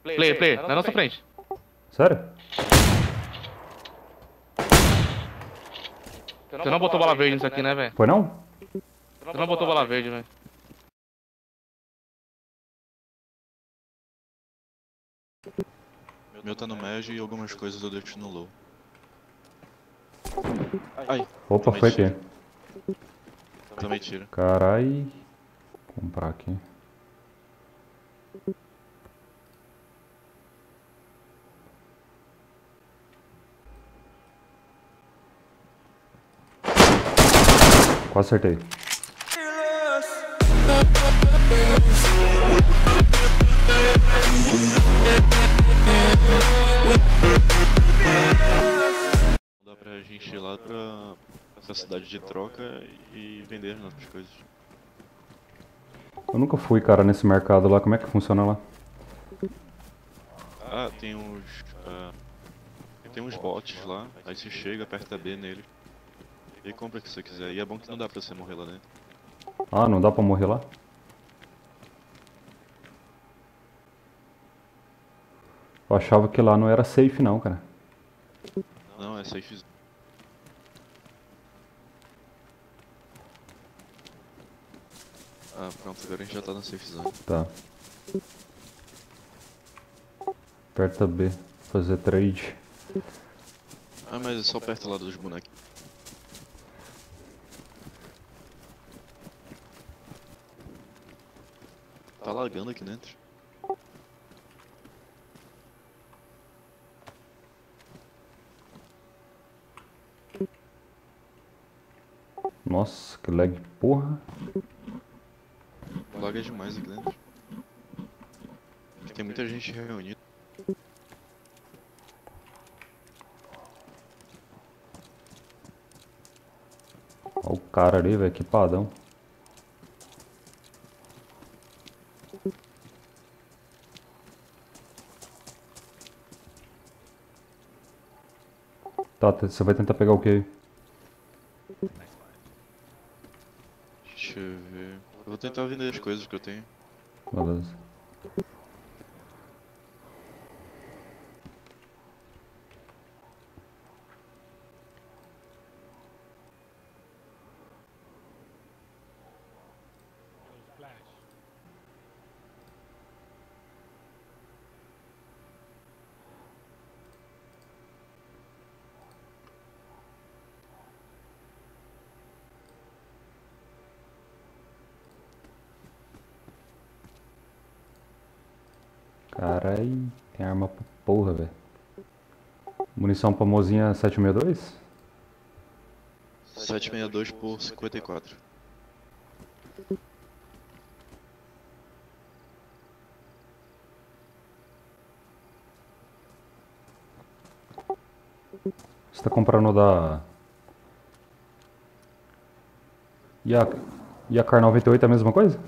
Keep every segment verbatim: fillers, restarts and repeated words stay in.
Player, player, na nossa frente. Sério? Você não botou bala verde nisso aqui, né, velho? Foi não? Você não botou bala verde, velho. Meu tá no médio e algumas coisas eu deixo no low. Ai, Opa, tomei foi tiro. aqui. Também tiro. Carai. Vou comprar aqui. Quase acertei. Dá pra gente ir lá pra, pra cidade de troca e vender as nossas coisas. Eu nunca fui, cara, nesse mercado lá. Como é que funciona lá? Ah, tem uns. ah, tem uns bots lá, aí você chega, aperta B nele e compra o que você quiser. E é bom que não dá pra você morrer lá dentro. Ah, não dá pra morrer lá? Eu achava que lá não era safe não, cara. Não, é safe. Ah, pronto, agora a gente já tá na safe zone. Tá. Aperta B. Fazer trade. Ah, mas é só perto lá dos bonequinhos. Tá lagando aqui dentro. Nossa, que lag, porra. Laga demais aqui dentro. Tem muita gente reunida. Olha o cara ali, velho, equipadão. Tá, você vai tentar pegar o que aí? Deixa eu ver. Eu vou tentar vender as coisas que eu tenho. Beleza. Carai, tem arma pra porra, velho. Munição pra mozinha sete sessenta e dois? setecentos e sessenta e dois por cinquenta e quatro. Você tá comprando da... E a, e a Kar noventa e oito é a mesma coisa?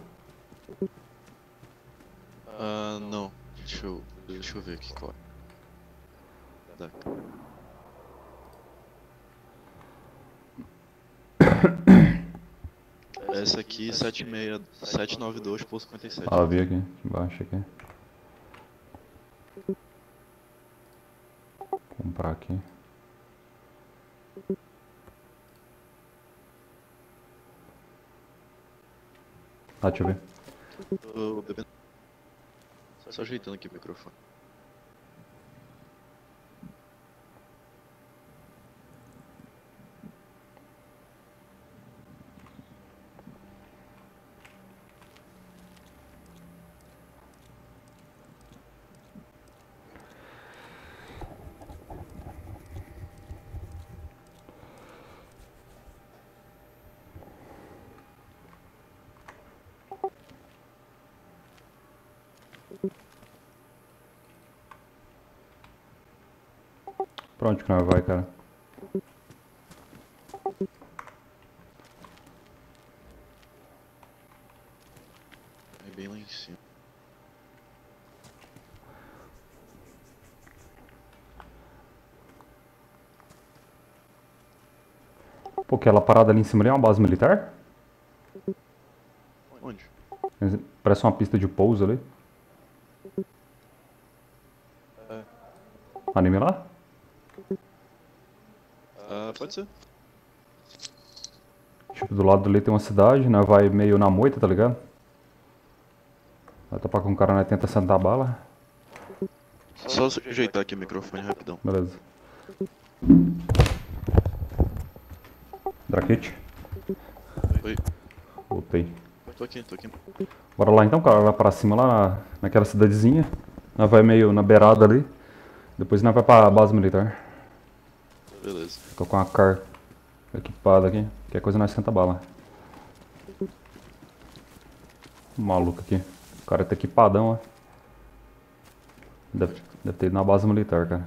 Ah, não. Deixa eu, deixa eu ver aqui qual é. Tá. Essa aqui, setecentos e noventa e dois por cinquenta e sete. Ah, eu vi aqui, embaixo aqui. Vou comprar aqui. Ah, deixa eu ver. Tô bebendo. Só ajeitando aqui o microfone. Pra onde que nós vai, cara? É bem lá em cima. Pô, aquela parada ali em cima ali é uma base militar? Onde? Parece uma pista de pouso ali. Anime lá? Ah, pode ser. Tipo, do lado ali tem uma cidade, né? Vai meio na moita, tá ligado? Vai topar com um cara, né? Tenta sentar a bala. Só ajeitar aqui o microfone rapidão. Beleza. Drakit, Oi, voltei. tô aqui, tô aqui. Bora lá então, cara, lá pra cima, lá na, naquela cidadezinha. Nós vai meio na beirada ali. Depois nós vai pra base militar. Beleza. Tô com a car equipada aqui. Qualquer coisa nós senta a bala. Maluco aqui. O cara tá equipadão, ó. Deve, deve ter ido na base militar, cara.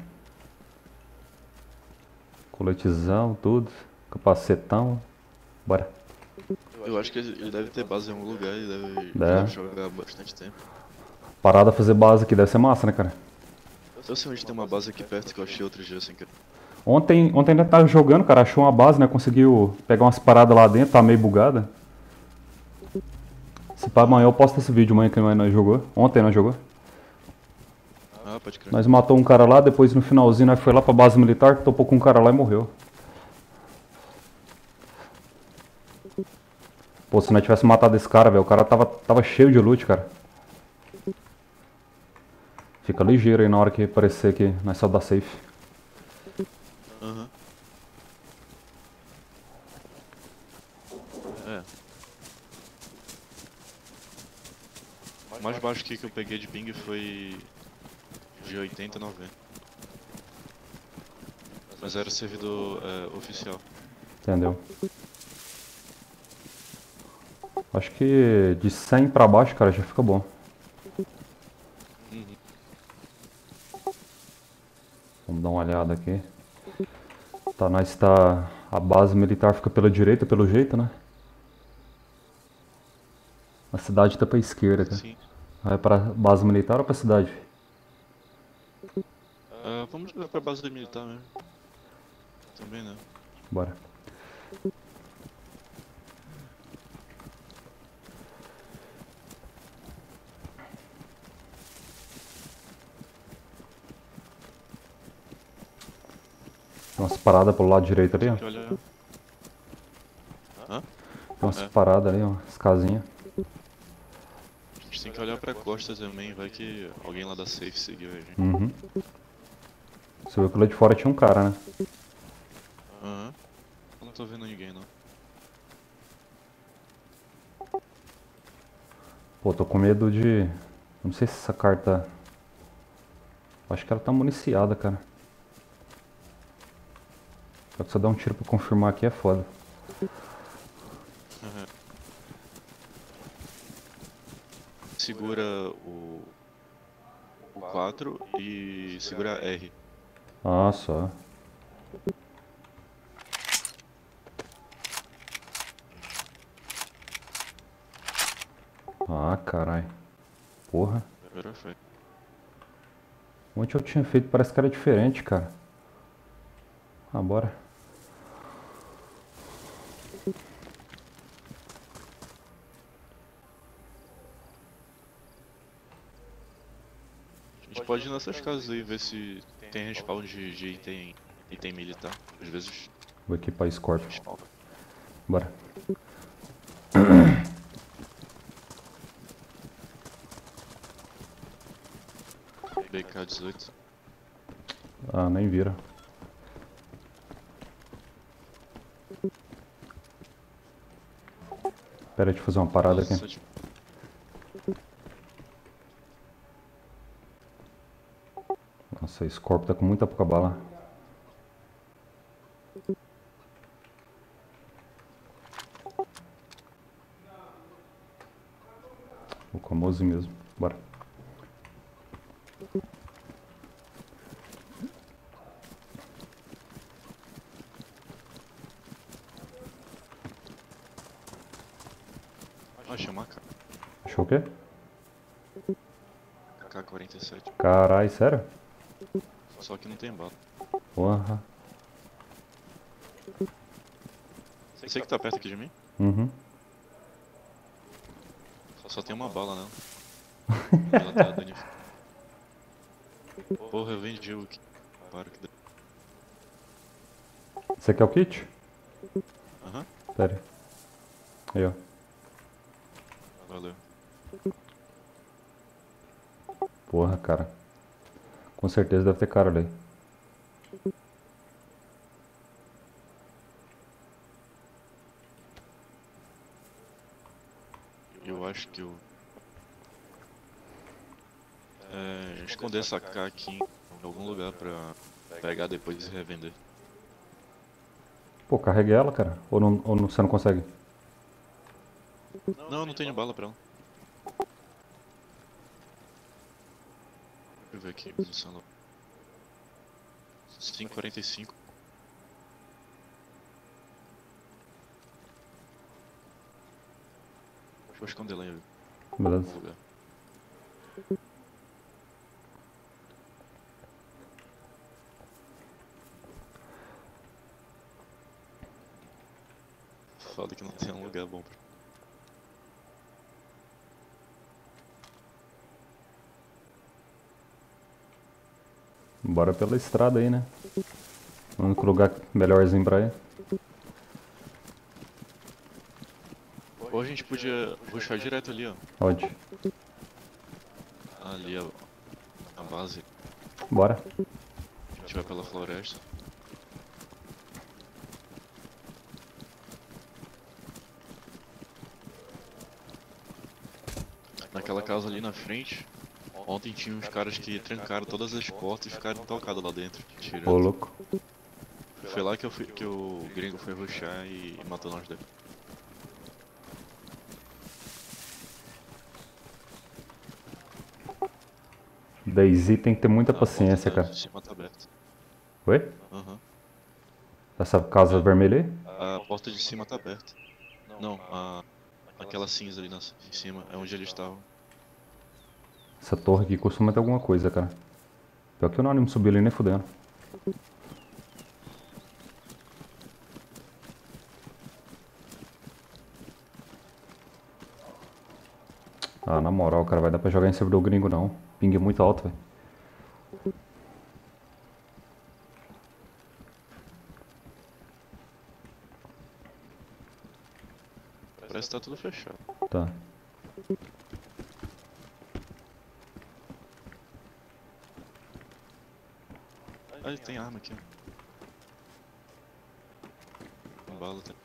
Coletizão, tudo. Capacetão. Bora. Eu acho que ele ele deve ter base em algum lugar, ele deve, Deve. deve jogar há bastante tempo. Parada fazer base aqui deve ser massa, né, cara? Eu sei onde tem uma base aqui perto que eu achei outro dia sem querer. Ontem, ontem ainda tava jogando, cara. Achou uma base, né? Conseguiu pegar umas paradas lá dentro, tá meio bugada. Se pá, amanhã eu posto esse vídeo, amanhã que nós jogou. Ontem nós jogou. Ah, pode crer. Nós matou um cara lá, depois no finalzinho nós foi lá pra base militar, topou com um cara lá e morreu. Pô, se nós tivesse matado esse cara, velho, o cara tava, tava cheio de loot, cara. Fica ligeiro aí na hora que aparecer que nós só dá safe. Aham. É. O mais baixo aqui que eu peguei de ping foi de oitenta a noventa. Mas era servidor é, oficial. Entendeu? Acho que de cem pra baixo, cara, já fica bom. Uhum. Vamos dar uma olhada aqui. Tá, nós tá... A base militar fica pela direita, pelo jeito, né? A cidade tá pra esquerda, cara. Sim. Vai pra base militar ou pra cidade? Ah, vamos jogar pra base militar mesmo. Também né? Bora. Tem umas paradas pelo lado direito ali, ó. Tem que olhar. Hã? Tem umas É. paradas ali, ó. As casinhas. A gente tem que olhar pra costa também, vai que alguém lá da safe seguiu a gente. Uhum. Você viu que lá de fora tinha um cara, né? Aham. Eu não tô vendo ninguém não. Pô, tô com medo de... Não sei se essa carta... Acho que ela tá municiada, cara. Só que se eu dar um tiro pra confirmar aqui é foda. Aham. Segura o... o quatro e segura R. Ah, só. Ah, carai. Porra. Perfeito. Onde eu tinha feito parece que era diferente, cara. Ah, bora. A gente pode ir nessas casas aí ver se tem respawn de, de item, item militar. Às vezes Vou equipar Scorpion. respawn. Bora. B K dezoito. Ah, nem vira. Pera aí, deixa eu fazer uma parada aqui. Nossa, tipo, Nossa, esse corpo tá com muita pouca bala. O famoso mesmo. Bora. achei uma K. Achou o quê? K quarenta e sete. Carai, sério? Só que não tem bala. Porra. Você que tá perto aqui de mim? Uhum. Só, só tem uma bala nela. Ela tá danificada. Porra, eu vendi o preparo aqui. Você quer o kit? Aham, Pera aí. Aí, ó. valeu. Porra, cara. Com certeza deve ter cara ali. Eu acho que eu... É, esconder essa K aqui em algum lugar pra pegar depois e revender. Pô, carregue ela, cara. Ou, não, ou não- você não consegue? Não, eu não tenho bala pra ela. Deixa eu ver aqui, munição. cinco quarenta e cinco. Vou esconder lá em algum Beleza. lugar. Foda que não tem um lugar bom pra... Bora pela estrada aí, né? O único lugar melhorzinho pra ir. Ou a gente podia rushar direto ali, ó. Onde? Ali, ó. A base. Bora. A gente vai pela floresta. Naquela casa ali na frente, ontem tinha uns caras que trancaram todas as portas e ficaram tocados lá dentro, Ô, tirando. louco. Foi lá que, eu fui, que o gringo foi rushar e, e matou nós dois. Daisy tem que ter muita A paciência, porta cara. de cima tá aberta. Oi? Aham. Essa casa vermelha aí? A porta de cima tá aberta. Não, a, aquela cinza ali na, em cima é onde eles estavam. Essa torre aqui costuma ter alguma coisa, cara. Pior que eu não animo subir ali nem fudendo. Ah, na moral, cara, vai dar pra jogar em servidor gringo não. Ping é muito alto, velho. Parece que tá tudo fechado. Tá. Ah, tem arma aqui. Ó. Bala tá.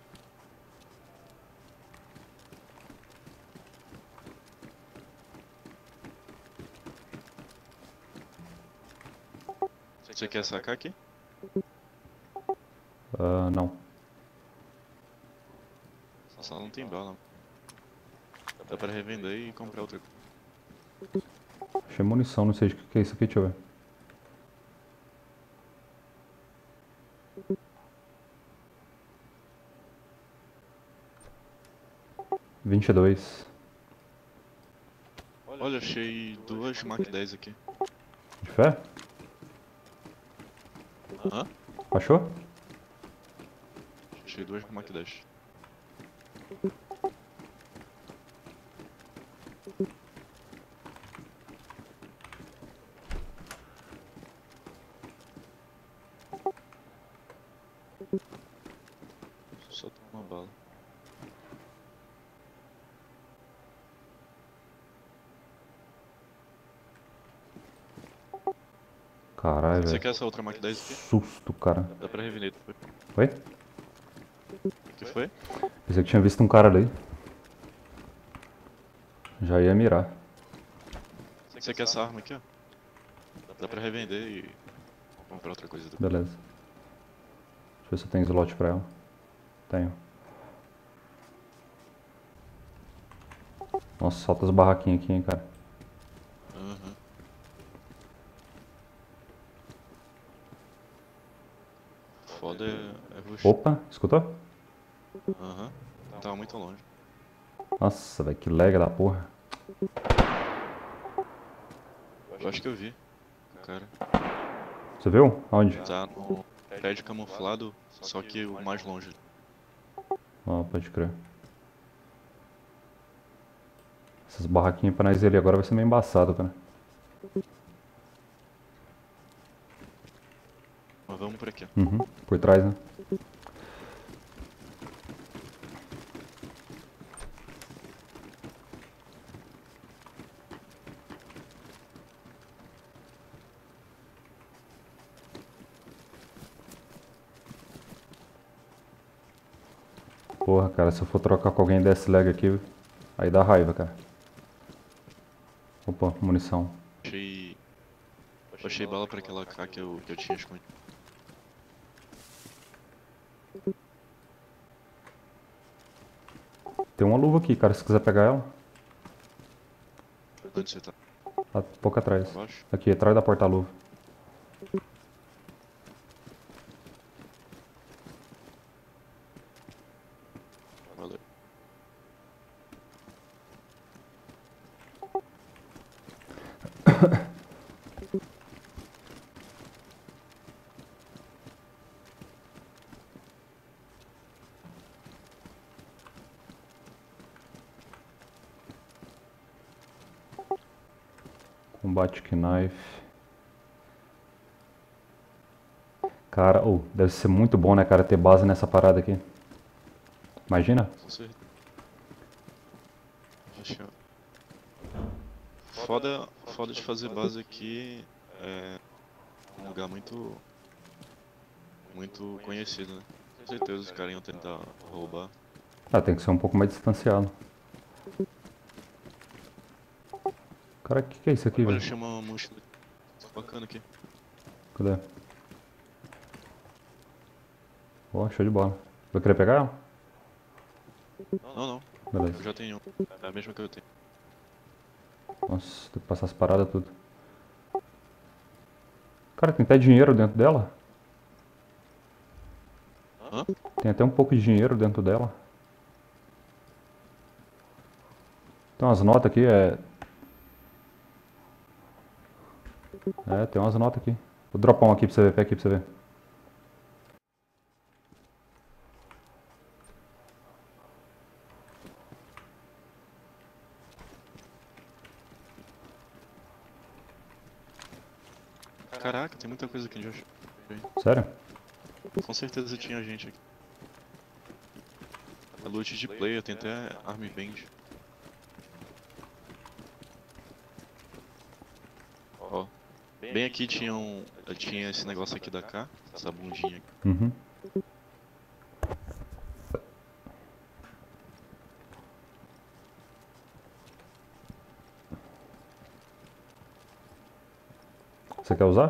Você quer sacar aqui? Ah, não. Só não tem bala. Dá pra revender e comprar outra. Achei munição, não sei o que que é isso aqui, deixa eu ver. vinte e dois. Olha, achei duas Mac dez aqui. De fé? Hã? Achou? Achei duas Mac dez. Só tem uma bala. Caralho, Você velho. quer essa outra Mac dez aqui? Susto, cara. Dá pra revender depois. Oi? O que foi? Pensei que tinha visto um cara ali. Já ia mirar. Você quer essa arma aqui, ó? Dá pra revender e comprar outra coisa depois. Beleza. Deixa eu ver se eu tenho slot pra ela. Tenho. Nossa, solta as barraquinhas aqui, hein, cara. Aham. Foda é, é rush. Opa, escutou? Aham. Tava muito longe. Nossa, velho, que lega da porra. Eu acho que eu vi. O cara Você viu? Aonde? tá no prédio camuflado, só que o mais longe. Ah, pode crer. Essas barraquinhas pra nós ir ali agora vai ser meio embaçado, cara. Mas vamos por aqui. Uhum. Por trás, né? Porra, cara, se eu for trocar com alguém desse lag aqui, aí dá raiva, cara. Opa, munição. Achei. Achei bala pra aquela K que eu, que eu tinha escondido. Tem uma luva aqui, cara, se quiser pegar ela. Onde você tá? Tá um pouco atrás. Abaixo? Aqui, atrás da porta-luva. Valeu. Combate knife. Cara, oh, deve ser muito bom, né, cara, ter base nessa parada aqui. Imagina? Com certeza. Acho que- Foda, foda de fazer base aqui é um lugar muito. Muito conhecido, né? Com certeza os caras iam tentar roubar. Ah, tem que ser um pouco mais distanciado. Cara, o que, que é isso aqui, Olha, velho? achei uma mochila bacana aqui. Cadê? Ó, show de bola. Vai querer pegar ela? Não, não. Beleza. Eu já tenho. É a mesma que eu tenho. Nossa, tem que passar as paradas tudo. Cara, tem até dinheiro dentro dela. Hã? Tem até um pouco de dinheiro dentro dela. Tem umas notas aqui, é... É, tem umas notas aqui. Vou dropar um aqui pra você ver, pega aqui pra você ver. Caraca, tem muita coisa aqui de hoje. Sério? Com certeza tinha gente aqui. A loot de player tem até arm band. Ó. Bem aqui tinha, um, tinha esse negócio aqui da K, essa bundinha aqui. Uhum. Você quer usar?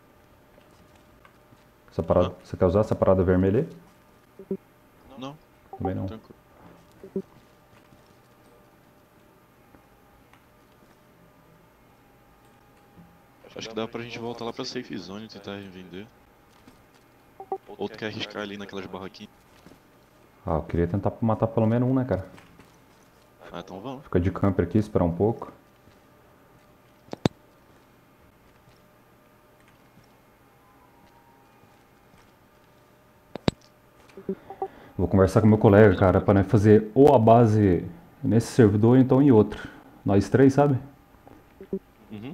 Essa parada, Hã? você quer usar essa parada vermelha aí? Não, Também não. tranquilo. Acho que dá pra gente voltar lá pra safe zone e tentar revender. Ou tu quer arriscar ali naquelas barraquinhas? Ah, eu queria tentar matar pelo menos um, né, cara? Ah, então vamos. Fica de camper aqui, esperar um pouco. Vou conversar com meu colega, cara, pra nós fazer ou a base nesse servidor ou então em outro. Nós três, sabe? Uhum.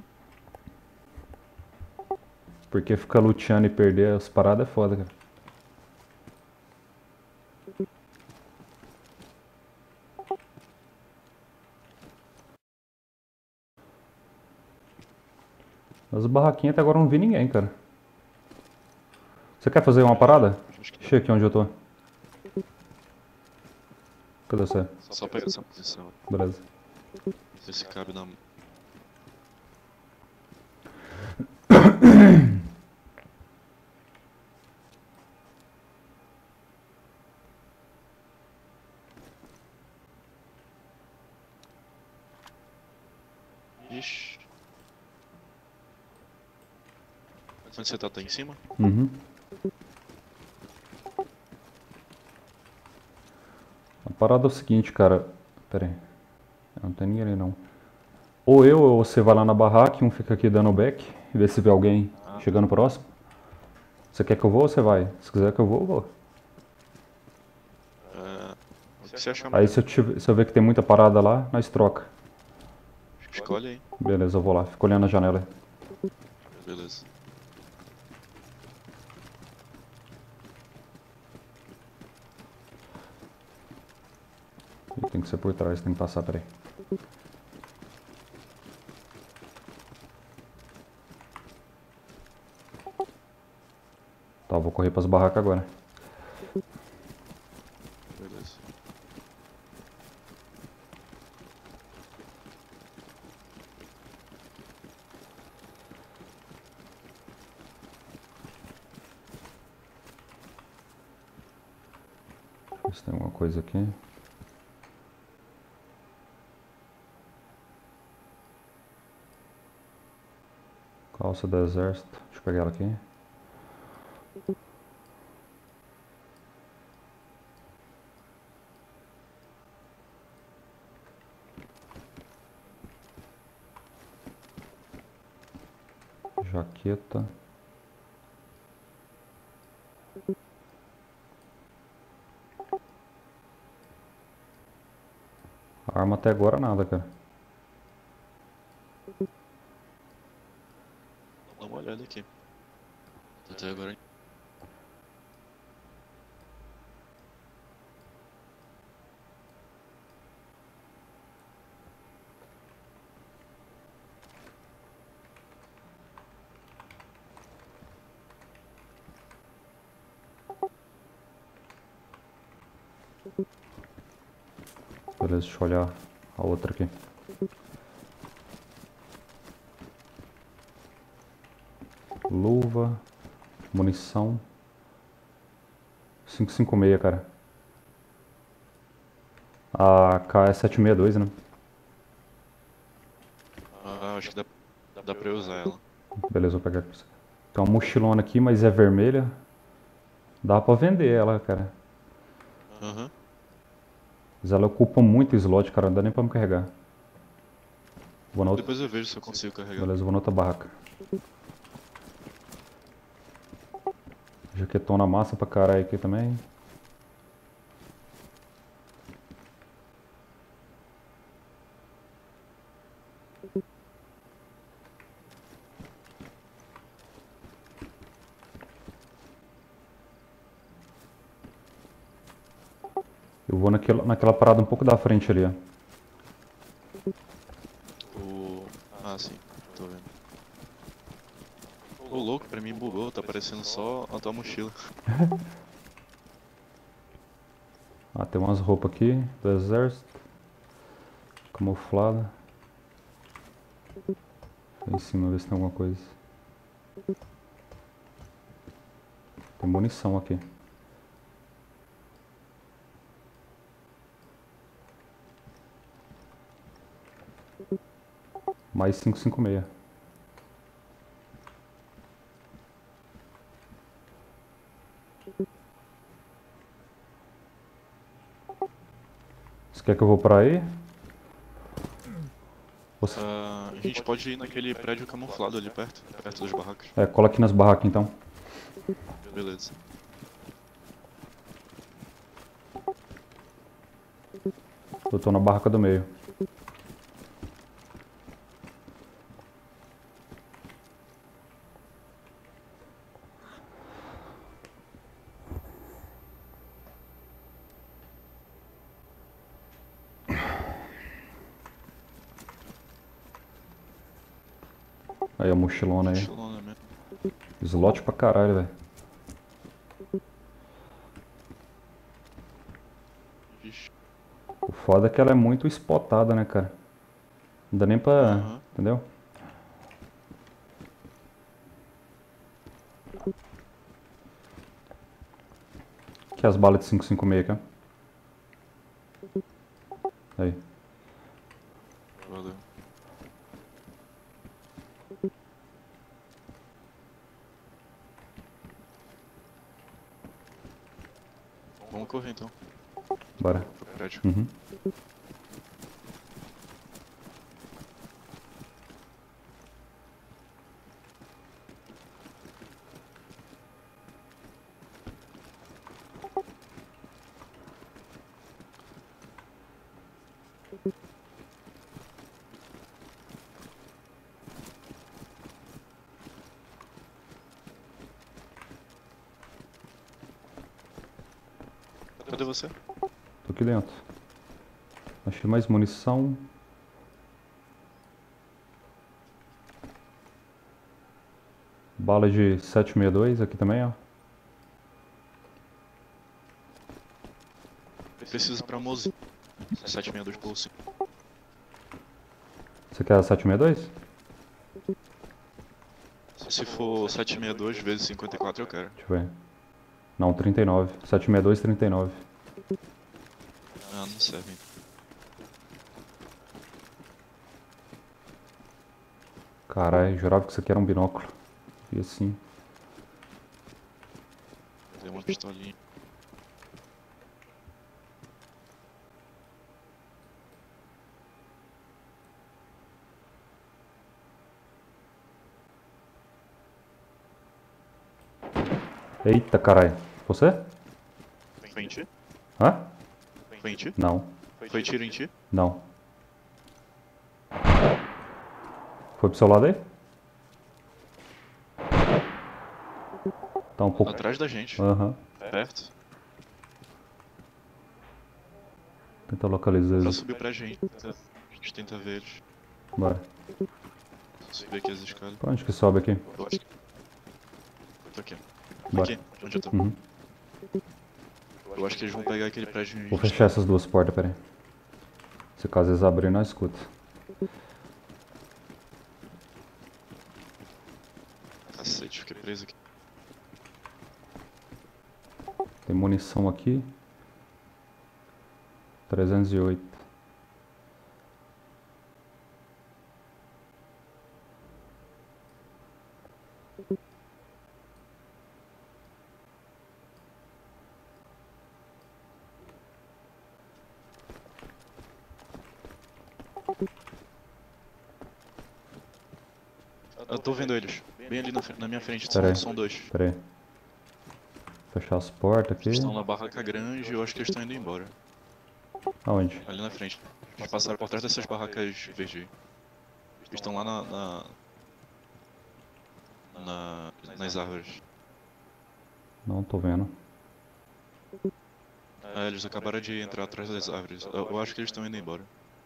Porque ficar luteando e perder as paradas é foda, cara. As barraquinhas até agora eu não vi ninguém, cara. Você quer fazer uma parada? Acho que dá. Chega aqui onde eu tô. Cadê você? Só pegar essa posição. Beleza. Ver se cabe na. Ixi. Onde você tá? Tá em cima? Uhum. A parada é o seguinte, cara. Pera aí. Não tem ninguém ali, não. Ou eu ou você vai lá na barraca, um fica aqui dando back, e vê se vê alguém Ah. chegando próximo. Você quer que eu vou ou você vai? Se quiser que eu vou, eu vou. É... O que você achar Aí melhor? se eu, tiver, se eu ver que tem muita parada lá, nós troca. Escolhe aí. Beleza, eu vou lá. Fico olhando a janela. Beleza. Ih, tem que ser por trás, tem que passar, peraí. Tá, eu vou correr pras barracas agora. Beleza. Deixa eu ver se tem alguma coisa aqui. Calça do exército. Deixa eu pegar ela aqui. Jaqueta. Arma até agora nada, cara. Dá uma olhada aqui. Até agora. Beleza, deixa eu olhar a outra aqui. Luva. Munição. quinhentos e cinquenta e seis, cara. A K é setecentos e sessenta e dois, né? Ah, acho que dá, dá pra eu usar ela. Beleza, vou pegar aqui. Tem uma mochilona aqui, mas é vermelha. Dá pra vender ela, cara. Aham. Mas ela ocupa muito slot, cara. Não dá nem pra me carregar. Vou na outra. Depois eu vejo se eu consigo carregar. Beleza, vou na outra barraca. Jaquetona massa pra caralho aqui também. Eu vou naquela, naquela parada um pouco da frente ali, ó. O... Ah, sim. Tô vendo. O louco, pra mim bugou. Tá aparecendo só a tua mochila. Ah, tem umas roupas aqui do exército. Camuflada. Aí em cima, ver se tem alguma coisa. Tem munição aqui. Mais quinhentos e cinquenta e seis. Você quer que eu vou pra aí? Você... Ah, a gente pode ir naquele prédio camuflado ali perto, perto das barracas. É, cola aqui nas barracas então. Beleza. Eu tô na barraca do meio. Aí a mochilona aí. Mochilona mesmo. Slot pra caralho, velho. Vixe. O foda é que ela é muito spotada, né, cara? Não dá nem pra... Aham. Entendeu? Aqui as balas de quinhentos e cinquenta e seis, aqui, ó. Aí. Valeu. Vamos correr então. Bora. Pro prédio. Uhum. Cadê você? Tô aqui dentro. Achei mais munição. Bala de sete sessenta e dois aqui também, ó. Preciso pra Mozi. sete sessenta e dois pulso. Você quer a sete sessenta e dois? Se for sete sessenta e dois vezes cinquenta e quatro eu quero. Deixa eu ver. Não, trinta e nove. sete sessenta e dois, trinta e nove. Ah, não serve. Caralho, jurava que isso aqui era um binóculo. E assim. Tem uma pistolinha. Eita, caralho. Você? Foi em ti? Hã? Foi em ti? Não. Foi tiro em ti? Não. Foi pro seu lado aí? Tá um pouco. Atrás da gente. Aham. Perto. Tenta localizar Ela eles. subiu pra gente. A gente tenta ver eles. Bora. Subir aqui as escadas. Pra onde que sobe aqui? Eu acho que. Tô aqui. Bora. Aqui, onde eu tô. Uhum. Eu acho que eles vão pegar aquele prédio em Vou fechar essas duas portas, pera aí. Se caso eles abrirem, nós escuta. Cacete, fiquei preso aqui. Tem munição aqui. trezentos e oito. Eu tô vendo eles. Bem ali na, fre- na minha frente. Pera São, aí. são dois. Pera aí. Fechar as portas aqui. Eles estão na barraca grande e eu acho que eles estão indo embora. Aonde? Ali na frente. Eles passaram por trás dessas barracas verdes. Eles estão lá na, na, na- nas árvores. Não tô vendo. É, eles acabaram de entrar atrás das árvores. Eu, eu acho que eles estão indo embora.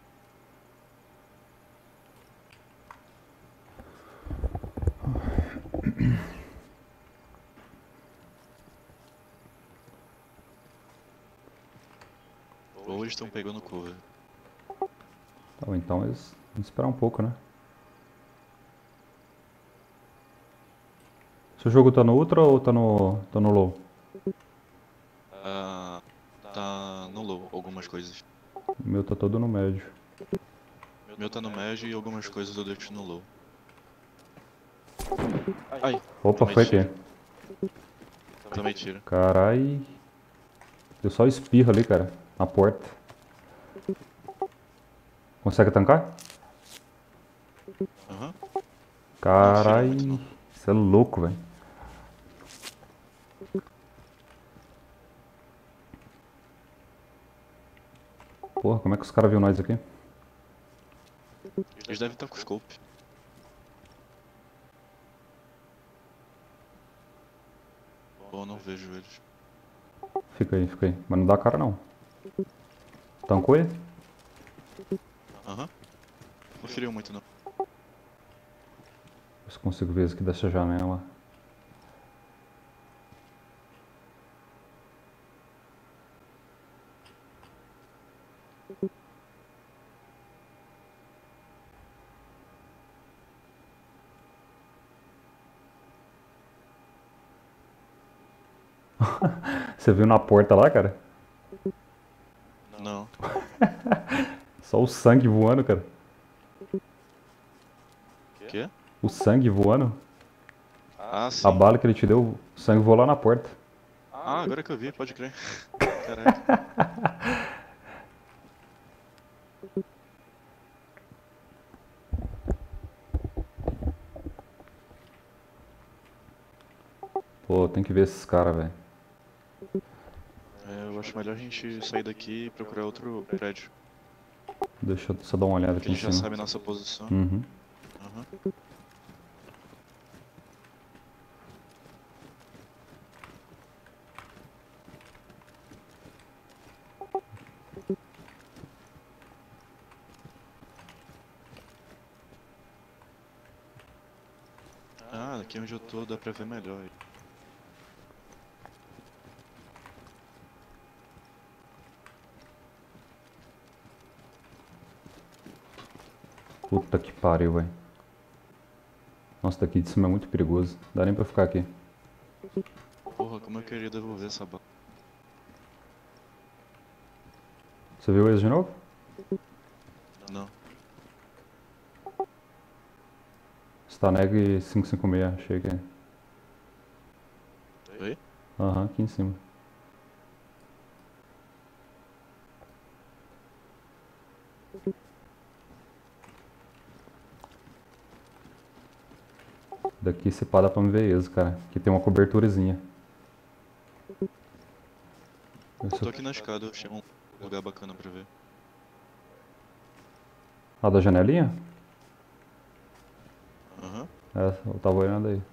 Ou eles estão pegando cover. Tá, então eles vamos esperar um pouco, né? Seu jogo tá no Ultra ou tá no, tá no Low? Ah, tá no low, algumas coisas. O meu tá todo no médio. O meu tá no médio e algumas coisas eu deixo no low. Ai, Opa, tomei foi tiro. aqui. Também tiro. Carai. Deu só espirro ali, cara. Na porta. Consegue tancar? Aham. Carai. muito, não. Isso é louco, velho. Porra, como é que os caras viram nós aqui? Eles devem estar com scope. Ou eu não vejo eles. Fica aí, fica aí. Mas não dá cara não. Tancou ele? Aham. Não feriu muito não. Ver se consigo ver isso aqui dessa janela. Você viu na porta lá, cara? Não. Só o sangue voando, cara. Quê? O sangue voando. Ah, sim. A bala que ele te deu, o sangue voou lá na porta. Ah, agora que eu vi, pode crer. Caraca. Pô, tem que ver esses caras, velho. É, eu acho melhor a gente sair daqui e procurar outro prédio. Deixa eu só dar uma olhada Porque aqui em eles já cima. sabem nossa posição. Uhum. Aham. aqui onde eu tô dá pra ver melhor. Puta que pariu, velho. Nossa, daqui de cima é muito perigoso. Não dá nem pra ficar aqui. Porra, como eu queria devolver essa bala. Você viu eles de novo? Não. Staneg cinco cinco seis, achei que é. Oi? Aham, aqui em cima. Daqui se pá dá pra me ver eles, cara. Aqui tem uma coberturazinha. Eu tô aqui na escada, eu achei um lugar bacana pra ver. A da janelinha? Aham. É, eu tava olhando aí.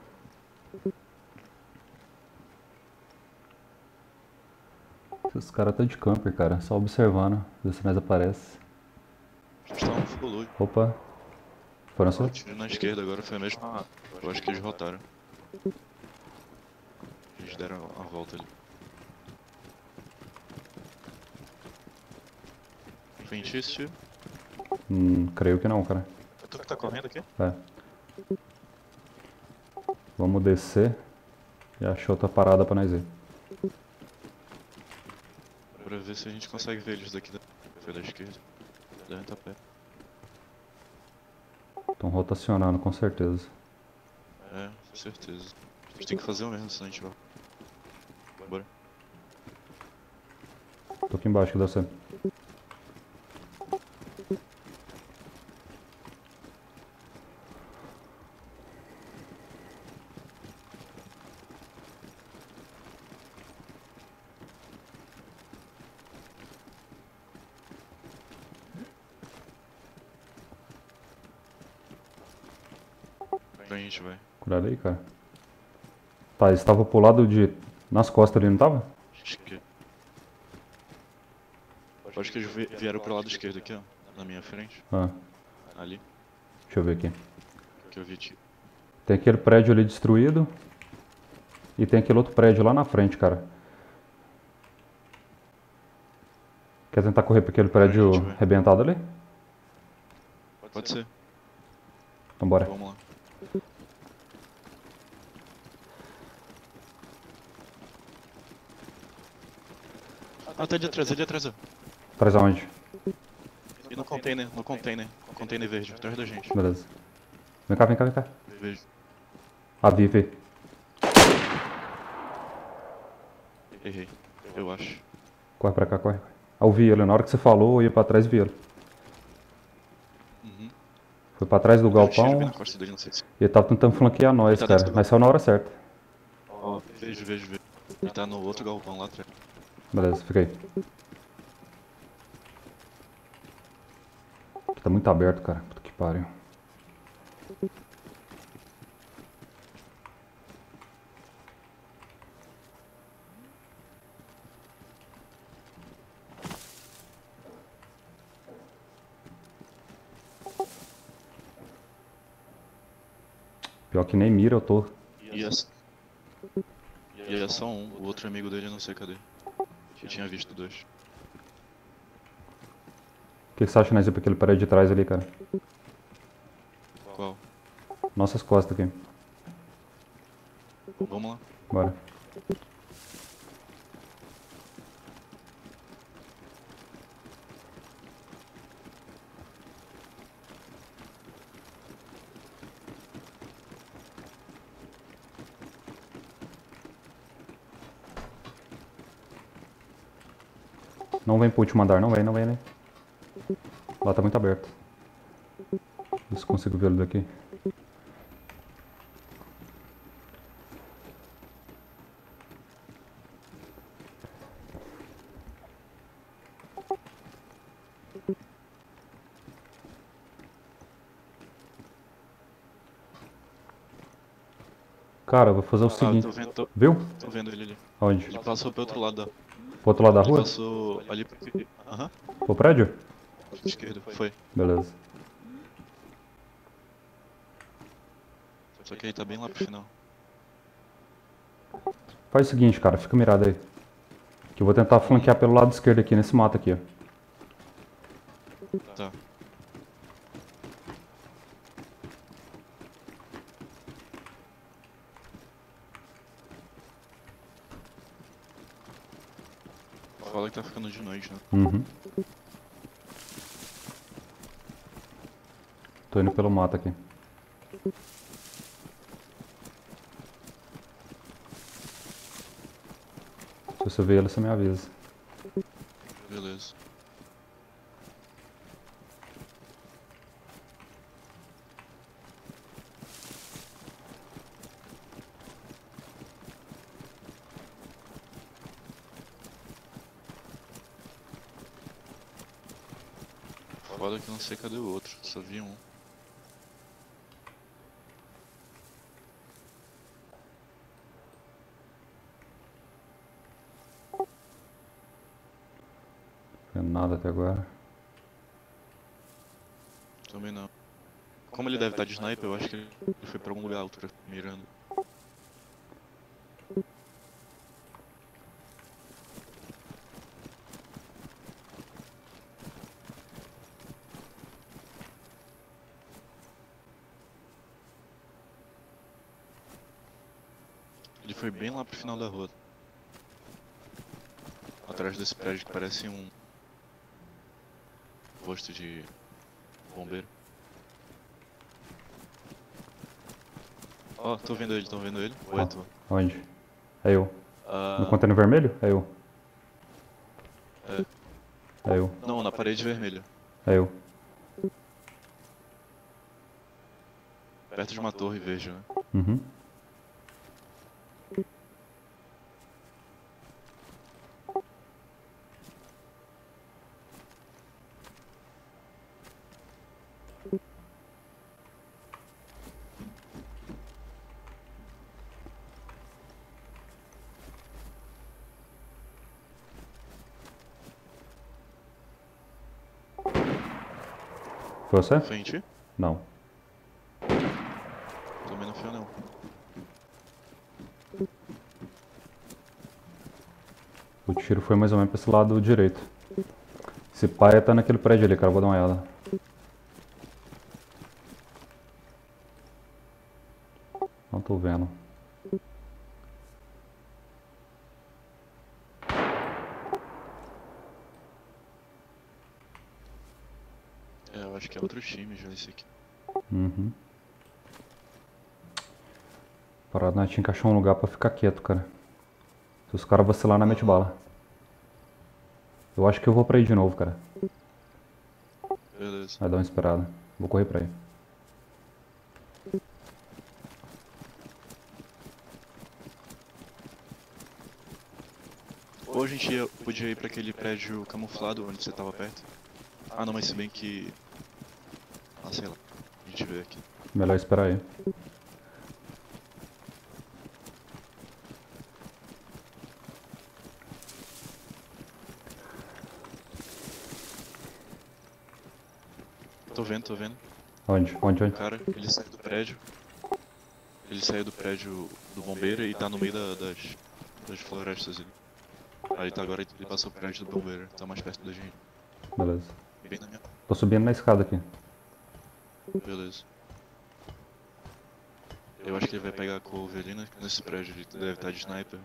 Esses caras tá de camper, cara. Só observando. Ver se nós aparece. Eles estavam full loot. Opa. Foram Ó, só? tiro na esquerda agora foi mesmo. Ah, eu acho que eles rotaram. Eles deram a volta ali. Feitiço, tio. Hum, creio que não, cara. É tu que tá correndo aqui? É. Vamos descer. E achou outra parada pra nós ir. Pra ver se a gente consegue ver eles daqui da, pela esquerda. Devem estar perto. Estão rotacionando, com certeza. É, com certeza. A gente tem que fazer o mesmo, senão a gente vai. Bora. Tô aqui embaixo, que deve ser. Pra gente vai. Cuidado aí, cara. Tá, eles estavam pro lado de... Nas costas ali, não tava? Acho que. Acho que eles vi- vieram pro lado esquerdo aqui, ó. Na minha frente. Ah, Ali. deixa eu ver aqui. Que eu vi ti. Tem aquele prédio ali destruído. E tem aquele outro prédio lá na frente, cara. Quer tentar correr pra aquele prédio gente vai. arrebentado ali? Pode ser. Então bora. Vamos lá. Ah, tá ali atrás, ali atrás, ó. Atrás aonde? E no container, no container. No container verde, atrás da gente. Beleza. Vem cá, vem cá, vem cá. Vejo. Ah, vi, vi. Errei. Eu acho. Corre pra cá, corre. Ah, eu vi ele. Na hora que você falou, eu ia pra trás e vi ele. Uhum. Foi pra trás do Eu tiro bem galpão na costa dele, não sei se. e ele tava tentando flanquear nós, Ele tá cara. dentro do Mas saiu na hora certa. Ó, vejo, vejo, vejo. Ele tá no outro galpão lá atrás. Beleza, fica aí. Aqui tá muito aberto, cara. Puta que pariu. Pior que nem mira eu tô. E essa. E é só um, o outro amigo dele eu não sei cadê. Eu tinha visto dois. O que que você acha nós ir pra aquele prédio de trás ali, cara? Qual? Nossas costas aqui. Vamos lá. Bora. Não vem pro último andar, não vem, não vem, né? Lá tá muito aberto. Ver se consigo ver ele daqui. Cara, eu vou fazer o Ah, seguinte. tô vendo, tô, Viu? tô vendo ele ali. Aonde? Ele passou pro outro lado da. Pro outro lado da Ele rua? passou ali pro. Aham. Pro prédio? Esquerdo. Foi. Beleza. Só que aí tá bem lá pro final. Faz o seguinte, cara, fica mirado aí. Que eu vou tentar flanquear pelo lado esquerdo aqui, nesse mato aqui, ó. Tá. Fala que tá ficando de noite, né? Uhum. Tô indo pelo mato aqui. Se você ver ela, você me avisa. Beleza. Foda que eu não sei cadê o outro, só vi um. Não tem nada até agora. Também não. Como ele deve estar de sniper, eu acho que ele foi pra algum lugar alto, mirando. Ele foi bem lá pro final da rua. Atrás desse prédio que parece um posto de bombeiro. Ó, oh, tô vendo ele, tô vendo ele. Ou é tu? Onde? É eu. Ah, No container vermelho? É eu. é. É eu. Não, na parede vermelha. É eu. Perto de uma torre verde, né? Uhum. Foi você? Foi em ti? Não. Também não foi não. O tiro foi mais ou menos pra esse lado direito. Esse pai tá naquele prédio ali, cara. Vou dar uma olhada. Não tô vendo. É, eu acho que é outro time já esse aqui. Uhum. Parado, nós tinha que encaixar um lugar pra ficar quieto, cara. Se os caras vacilar, na mete bala. Eu acho que eu vou pra aí de novo, cara. Beleza. Vai dar uma esperada. Vou correr pra aí. Ou a gente ia, podia ir pra aquele prédio camuflado onde você tava perto. Ah não, mas se bem que... Ah, sei lá. A gente vê aqui. Melhor esperar aí. Tô vendo, tô vendo. Onde? Onde? O Onde? cara, ele saiu do prédio. Ele saiu do prédio do bombeiro e tá no meio da- das, das florestas ali. Aí tá agora, ele passou o prédio do bombeiro. Tá mais perto da gente. Beleza. Bem na minha... Tô subindo na escada aqui. Beleza. Eu acho que ele vai pegar a couve ali né, nesse prédio. Ele deve estar de sniper.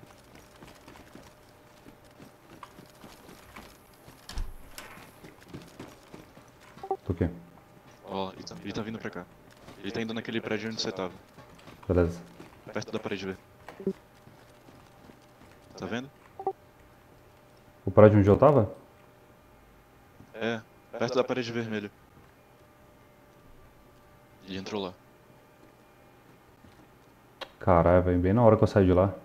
Tô aqui. Ó, ele tá, ele tá vindo pra cá. Ele tá indo naquele prédio onde você tava. Beleza. Perto da parede verde. Tá vendo? O prédio onde eu tava? É, perto da parede vermelha. Ele entrou lá. Caralho, velho. Bem na hora que eu saí de lá.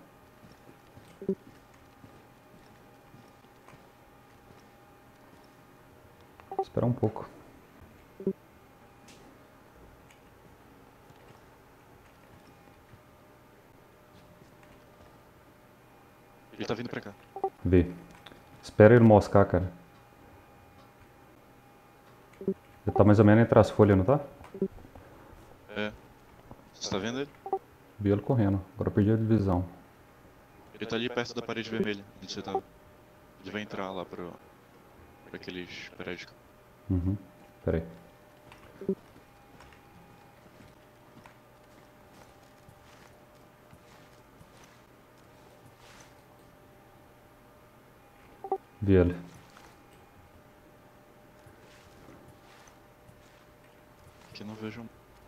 Vou esperar um pouco. Ele tá vindo pra cá. Vê. Espera ele moscar, cara. Ele tá mais ou menos entre as folhas, não tá? É. Você tá vendo ele? Vi ele correndo. Agora eu perdi a visão. Ele tá ali perto da parede vermelha, onde você tava. Ele vai entrar lá pro... pra aqueles prédios. Uhum. Pera aí. Vi ele. Aqui não vejo...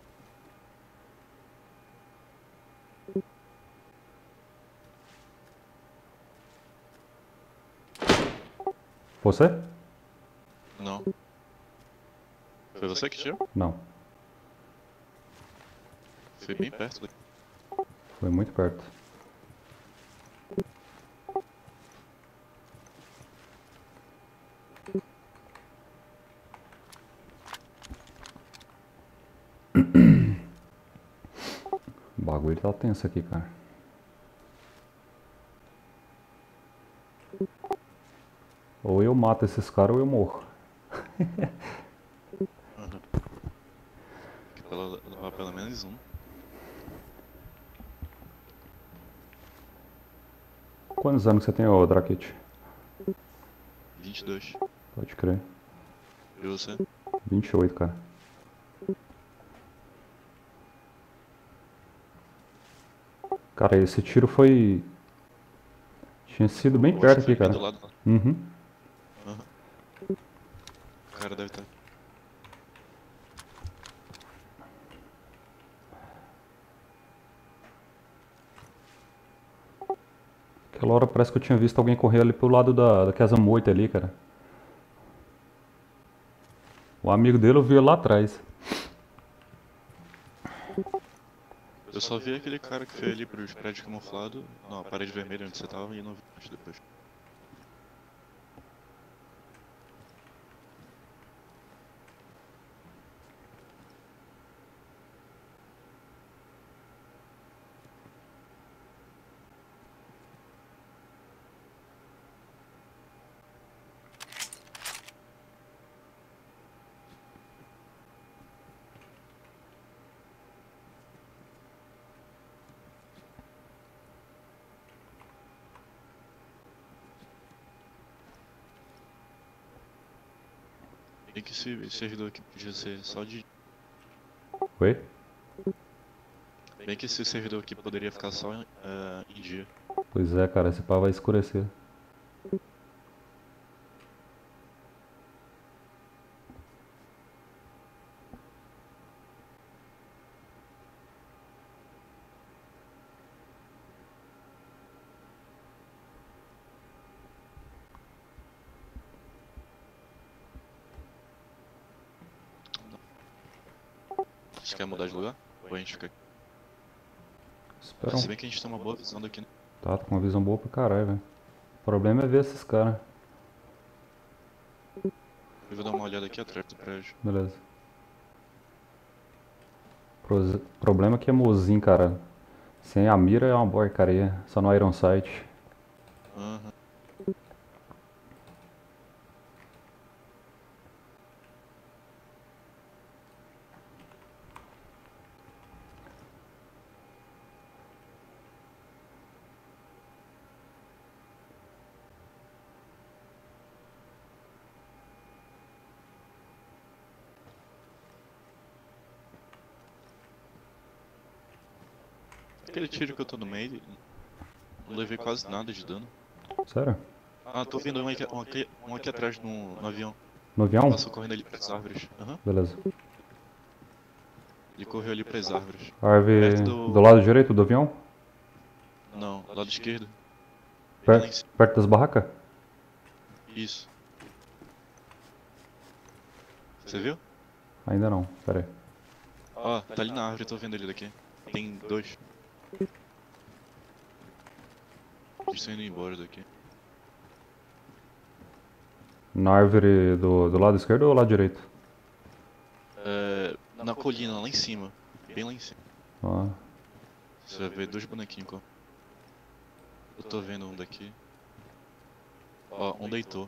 Você? Não. Foi você que tirou? Não. Foi bem perto daqui. Foi muito perto. O bagulho tá tenso aqui, cara. Ou eu mato esses caras ou eu morro. Uhum. Pelo, levar pelo menos um. Quantos anos você tem, ô Drakit? vinte e dois. Pode crer. E você? vinte e oito, cara. Cara, esse tiro foi... Tinha sido bem Eu perto acho que aqui, foi cara. bem do lado lá. Uhum. Uhum. O cara deve estar... Aquela hora parece que eu tinha visto alguém correr ali pro lado da, da casa moita ali, cara. O amigo dele eu vi ele lá atrás. Eu só vi aquele cara que foi ali pros prédios camuflados, na parede vermelha onde você tava, e não vi mais depois. Bem que esse, esse servidor aqui podia ser só de... Oi? Bem que esse servidor aqui poderia ficar só eh, em dia. Pois é, cara, esse pá vai escurecer. Você quer mudar de lugar? Ou a gente fica aqui? Espera Se um... bem que a gente tem uma boa visão daqui, né? Tá, tô com uma visão boa pra caralho, velho. O problema é ver esses caras. Eu vou dar uma olhada aqui atrás do prédio. Beleza. Pro... Problema é que é mozinho, cara. Sem a mira é uma porcaria. Só no Iron Sight. Aham. Aquele tiro que eu tô no meio, não levei quase nada de dano. Sério? Ah, tô vendo um aqui, um aqui, um aqui atrás no, no avião. No avião? Passou correndo ali pras árvores. Aham. Beleza. Ele correu ali pras árvores. Árvore Perto do- do lado direito do avião? Não, lado esquerdo. Per- Lá em cima. Perto das barracas? Isso. Você viu? Ainda não, pera aí. Ó, tá ali na árvore, tô vendo ele daqui. Tem dois. Eles estão indo embora daqui. Na árvore do, do lado esquerdo ou lado direito? É, na colina, lá em cima. Bem lá em cima. Ó, Você vai ver dois bonequinhos, ó. Eu tô vendo um daqui. Ó, um deitou.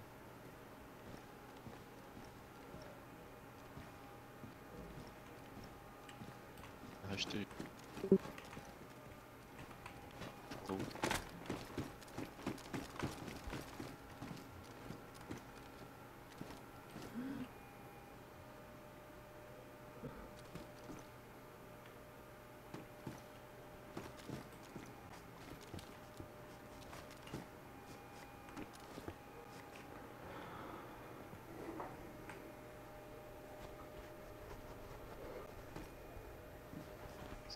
Arrastei.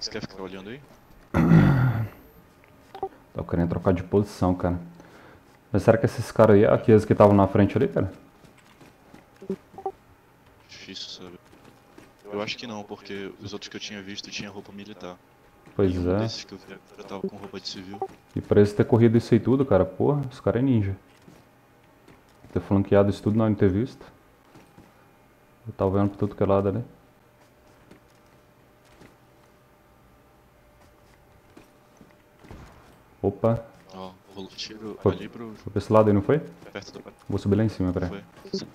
Você quer ficar olhando aí? Tô querendo trocar de posição, cara. Mas será que esses caras aí, aqueles que estavam na frente ali, cara? Difícil saber. Eu acho que não, porque os outros que eu tinha visto tinham roupa militar. Pois E um é. desses que eu vi já tava com roupa de civil. E pra eles ter corrido isso aí tudo, cara, porra, os caras é ninja. Ter flanqueado isso tudo na entrevista. Eu tava vendo pra tudo que é lado ali. Opa, Ó, rolou tiro Foi. ali pro. foi pra esse lado aí, não foi? perto da parede. Vou subir lá em cima, peraí. Foi.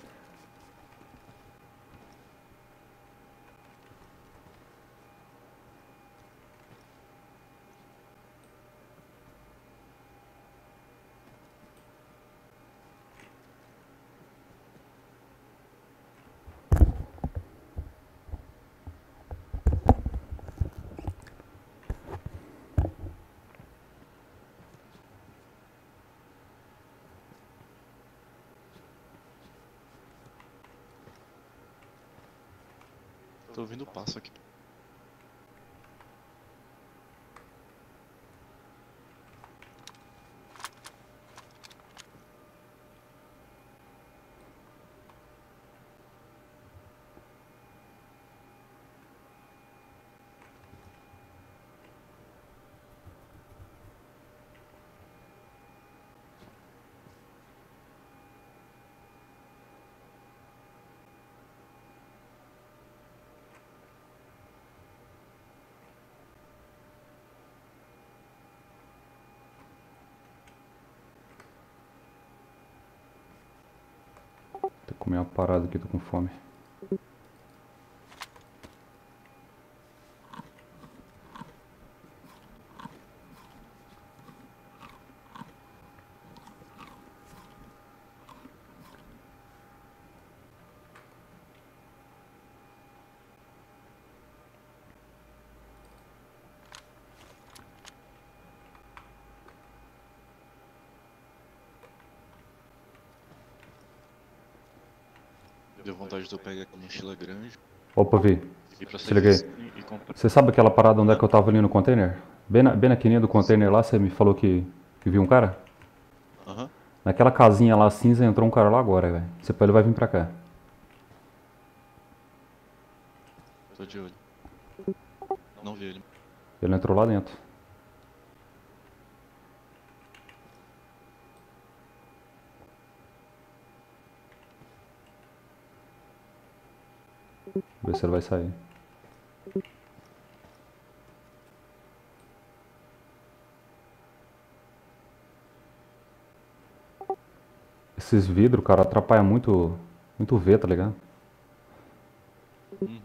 Tô ouvindo passo aqui. Tem que comer uma parada aqui, tô com fome. Deu vontade de eu pegar aquela mochila grande, Opa, Vi, ir pra se liguei. serviço e comprar. Você sabe aquela parada onde é que eu tava ali no container? Bem na, bem na quininha do container lá, você me falou que, que viu um cara? Aham. Naquela casinha lá cinza entrou um cara lá agora, velho. Você ele vai vir pra cá. Tô de olho. Não vi ele. Ele entrou lá dentro. Ver se ele vai sair. Esses vidros, cara, atrapalham muito, muito ver, tá ligado? Uhum.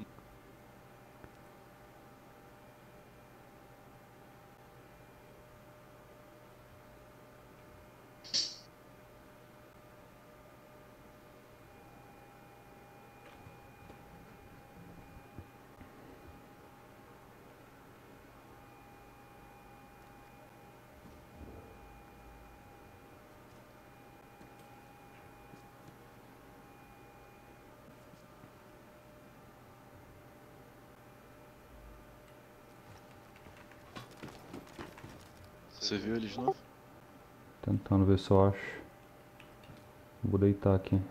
Você viu ele de novo? Tentando ver se eu acho. Vou deitar aqui.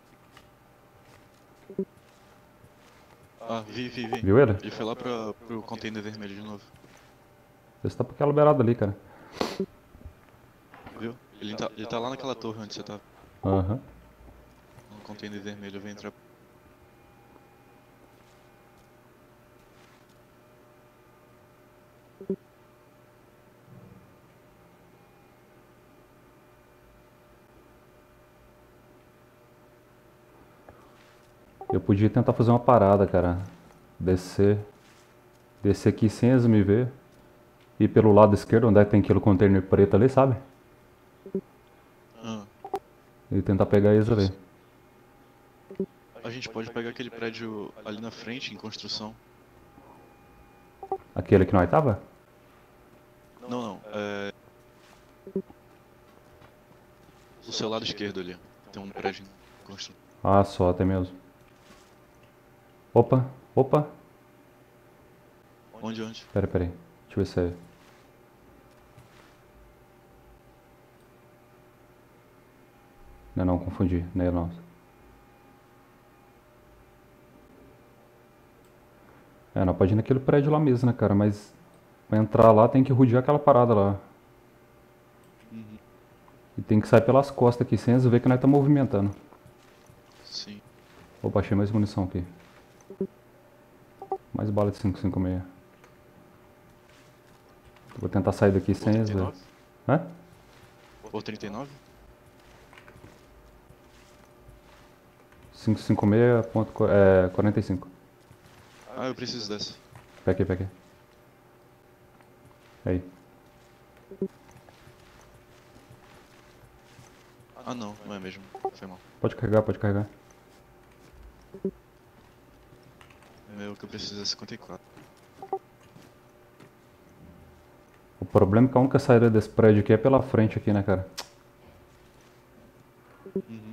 Ah, vi, vi, vi. Viu ele? Ele foi lá pra, pro container vermelho de novo. Vê se tá pra aquela beirada ali, cara. Viu? Ele tá, ele tá lá naquela torre onde você tá. Aham. No container vermelho, eu vou entrar. Eu podia tentar fazer uma parada, cara. Descer. Descer aqui sem eles me ver. Ir pelo lado esquerdo, onde é que tem aquele container preto ali, sabe? Ah, E tentar pegar eles ali. a gente pode pegar aquele prédio ali na frente, em construção. Aquele que nós tava? Não, não. É. Do seu lado esquerdo ali. Tem um prédio em construção. Ah, só, até mesmo. Opa, opa. Onde, onde? Pera, pera aí. Deixa eu ver se é. Não, não, confundi. Não é não. É, não, pode ir naquele prédio lá mesmo, né, cara? Mas pra entrar lá tem que rodear aquela parada lá. Uhum. E tem que sair pelas costas aqui, sem eles ver que nós tá movimentando. Sim. Opa, achei mais munição aqui. Mais bala de cinco cinco seis. Vou tentar sair daqui Por sem eles trinta e ver. nove? Hã? Por trinta e nove? cinco cinco seis ponto qu- é, quarenta e cinco. Ah, eu preciso dessa. Pega aqui, pega aqui. Aí. Ah não, não é mesmo. Foi mal. Pode carregar, pode carregar. Meu, que eu preciso é cinquenta e quatro. O problema é que a única saída desse prédio aqui é pela frente aqui, né, cara? Uhum.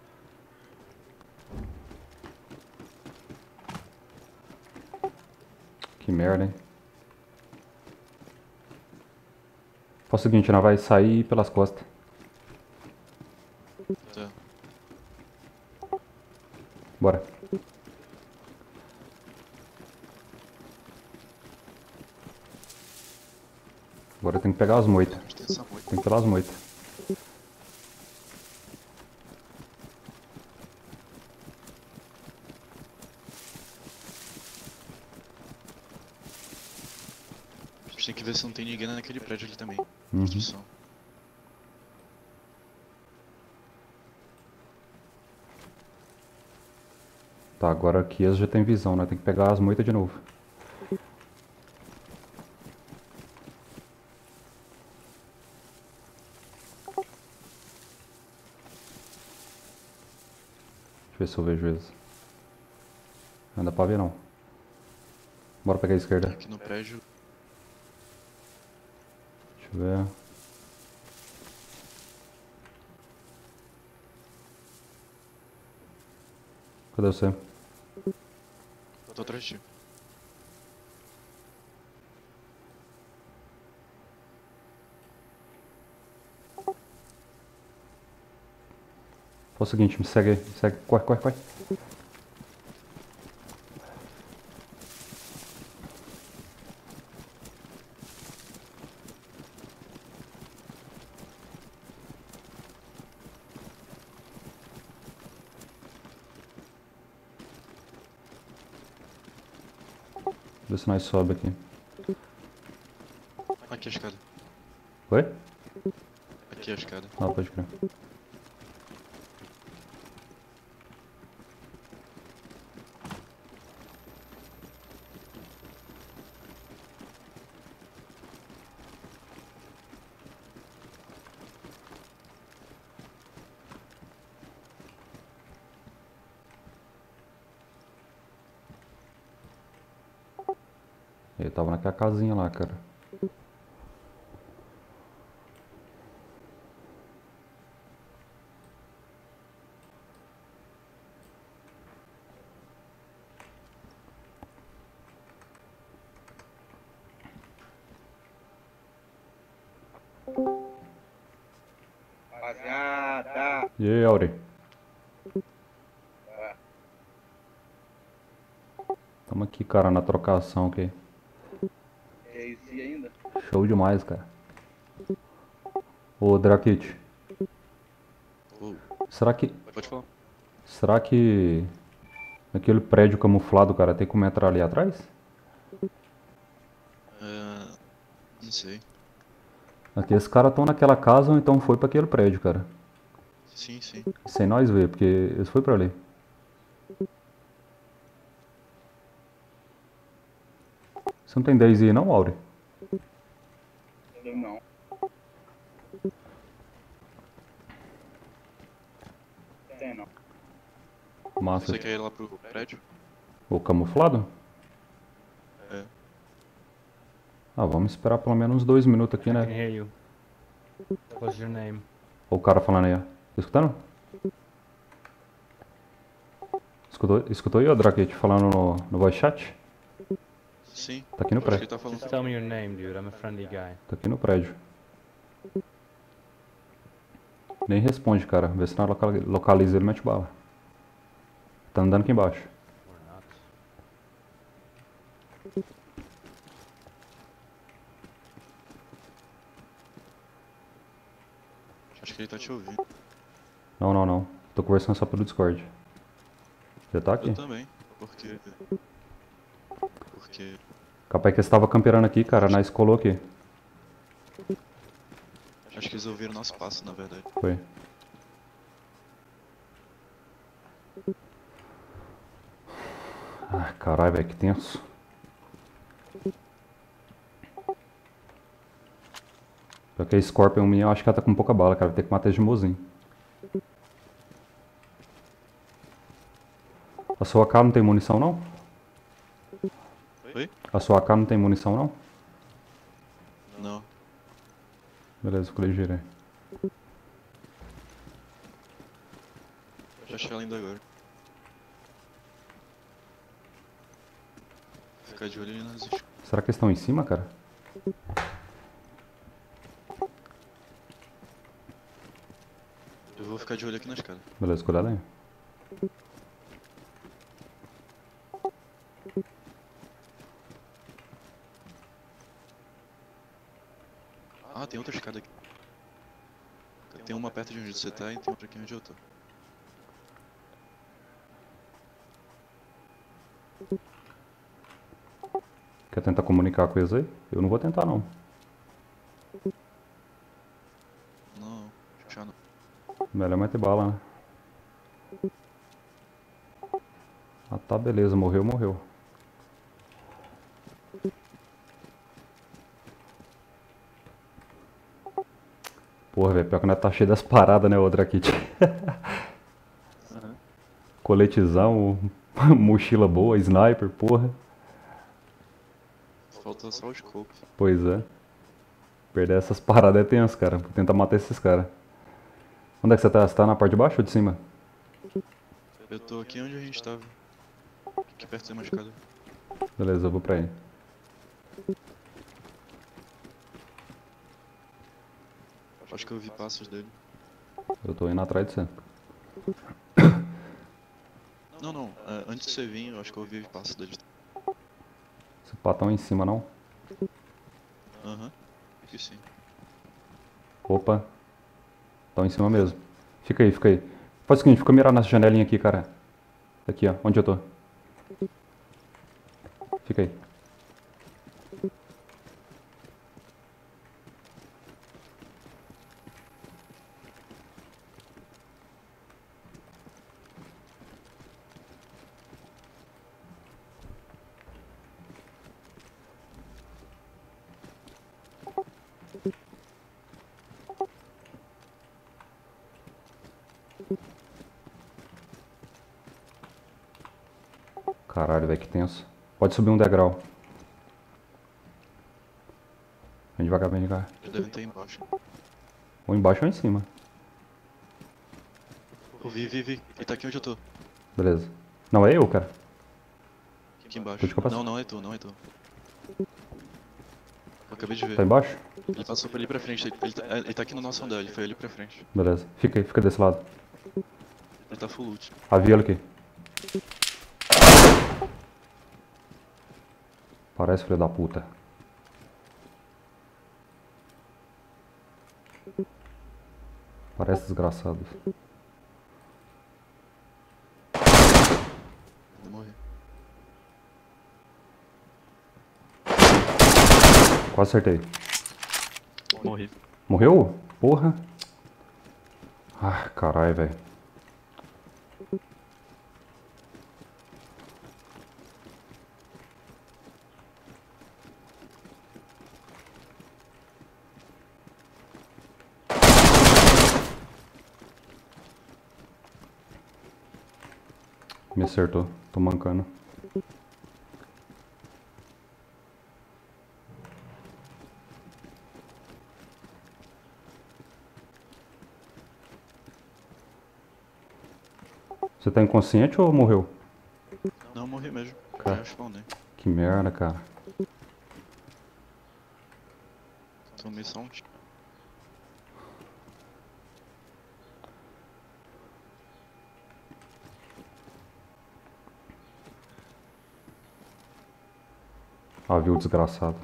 Que merda, hein? Faz o seguinte, nós vai sair pelas costas. Tá. Bora. Agora tem que pegar as moitas. A gente tem essa moita. Tem que pegar as moitas. A gente tem que ver se não tem ninguém naquele prédio ali também. Uhum. Construção. Tá, agora aqui eles já tem visão, né? Tem que pegar as moitas de novo. Deixa eu ver se eu vejo eles. Não dá pra ver não. Bora pegar a esquerda. Aqui no prédio. Deixa eu ver. Cadê você? Tô atrás de ti. Faz o seguinte, me segue aí. Me segue. Corre, corre, corre. Vê se nós sobe aqui. Aqui a escada. Oi? Aqui a escada. Ah, pode crer. Ele tava naquela casinha lá, cara. Rapaziada, E aí, Auri? Tamo aqui, cara, na trocação aqui. é isso aí ainda? Show demais, cara. Ô, Drakit, Oh, será que... pode falar. Será que... Naquele prédio camuflado, cara, tem como entrar ali atrás? É, não sei. Aqui, esses caras estão naquela casa ou então foi pra aquele prédio, cara. Sim, sim. Sem nós ver, porque eles foram pra ali. Você não tem dez aí não, Auri? Eu não. Tem não. Massa. Você quer ir lá pro prédio? O camuflado? É. Ah, vamos esperar pelo menos uns dois minutos aqui, I can né? hear you. What's your name? Olha o cara falando aí, ó. Tá escutando? Escutou, escutou aí, ó, Drakit, falando no, no voice chat? Sim. Tá aqui no Eu acho que prédio. ele tá falando. Just tell me your name, dude. I'm a friendly guy. Tá aqui no prédio. Nem responde, cara. Vê se não local- localiza ele e mete bala. Tá andando aqui embaixo. Or not. Acho que ele tá te ouvindo. Não, não, não. Tô conversando só pelo Discord. Você tá aqui? Eu também. Porque. Porque. Capaz que você tava camperando aqui, cara. Nós colou aqui. Acho que eles ouviram nosso passo, na verdade. Foi. Ai, caralho, velho, que tenso. Porque a Scorpion minha, eu acho que ela tá com pouca bala, cara. Vai ter que matar de mozinho. A sua A K não tem munição, não? Oi? A sua A K não tem munição, não? Não. Beleza, vou ligeiro aí. Já achei ela ainda agora. Ficar de olho ali nas escuras. Será que eles estão em cima, cara? Eu vou ficar de olho aqui na escada. Beleza, cuidado aí. Ah, tem outra escada aqui. Tem uma perto de onde você tá e tem outra aqui onde eu tô. Quer tentar comunicar com eles aí? Eu não vou tentar, não. Não, já não. Melhor meter bala, né? Ah, tá, beleza. Morreu, morreu. Porra, velho, pior que nós tá cheio das paradas, né, outra kit. Coletizão, mochila boa, sniper, porra. Falta só o scope. Pois é. Perder essas paradas é tenso, cara. Vou tentar matar esses caras. Onde é que você tá? Você tá na parte de baixo ou de cima? Eu tô aqui onde a gente tava. Aqui perto tem uma escada. Beleza, eu vou pra aí. Acho que eu vi passos dele. Eu tô indo atrás de você. Não, não. é, antes de você vir, eu acho que eu vi passos dele. Esse patão em cima, não? Aham. Acho que sim. Opa. Estão em cima mesmo. Fica aí, fica aí. Faz o seguinte, fica mirando nessa janelinha aqui, cara. Aqui, ó. Onde eu tô. Fica aí. Caralho, velho, que tenso. Pode subir um degrau. Vem devagar, vem devagar. Eles devem estar embaixo. Ou embaixo ou em cima. Eu vi, vi, vi. Ele tá aqui onde eu tô. Beleza. Não, é eu, cara. Aqui embaixo. Onde que eu passo? Não, não é tu, não é tu. Eu acabei de ver. Tá embaixo? Ele passou pra ali pra frente. Ele, ele tá, ele tá aqui no nosso andar, ele foi ali pra frente. Beleza. Fica aí, fica desse lado. Ele tá full loot. Avia ele aqui. Parece filho da puta. Parece desgraçado. Vou morrer. Quase acertei. Morri. Morreu? Porra. Ah, caralho, velho. Me acertou. Tô mancando. Você tá inconsciente ou morreu? Não, morri mesmo. Cara. Já spawnei. Que merda, cara. última missão. Ah, viu, desgraçado.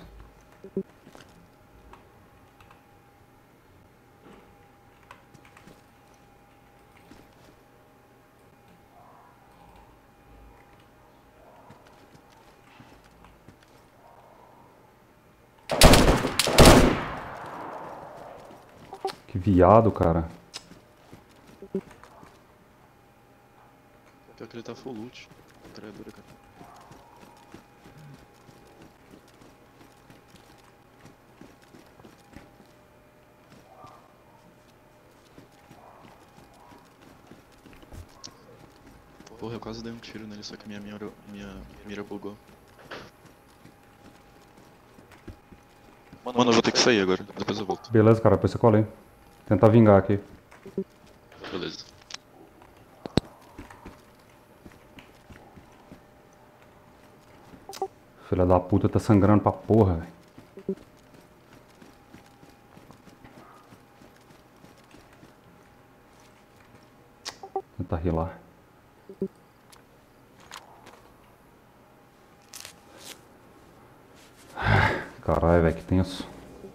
Que viado, cara. Pior que ele tá full loot. Traidora, cara. Porra, eu quase dei um tiro nele, só que minha mira, minha mira bugou. Mano, eu vou ter que sair agora, depois eu volto. Beleza, cara, depois você cola aí. Tentar vingar aqui. Beleza. Filha da puta tá sangrando pra porra, velho. Tentar rilar. Caralho, velho, que tenso.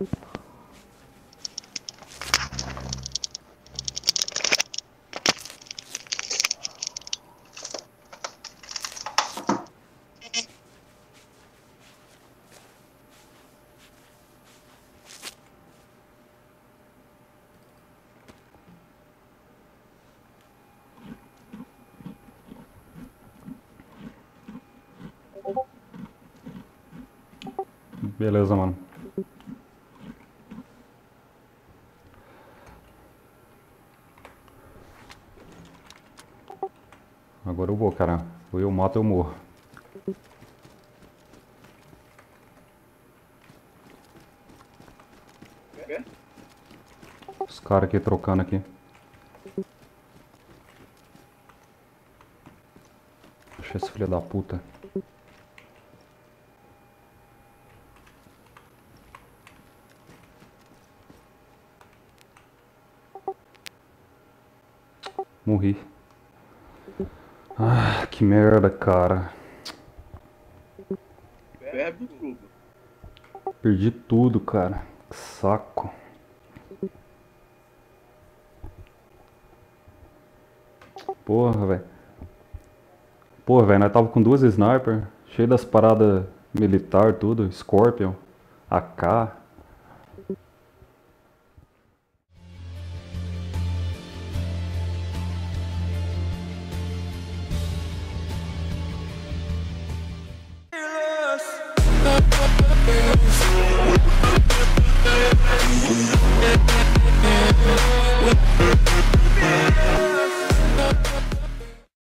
Beleza, mano. Agora eu vou, cara. Ou eu mato ou eu morro. Quê? Os caras aqui trocando aqui. Achei esse filho da puta. Morri. Ah, que merda, cara. Perde tudo. Perdi tudo, cara. Que saco. Porra, velho. Porra, velho, nós tava com duas sniper, cheio das paradas militar, tudo, Scorpion, A K. Fearless.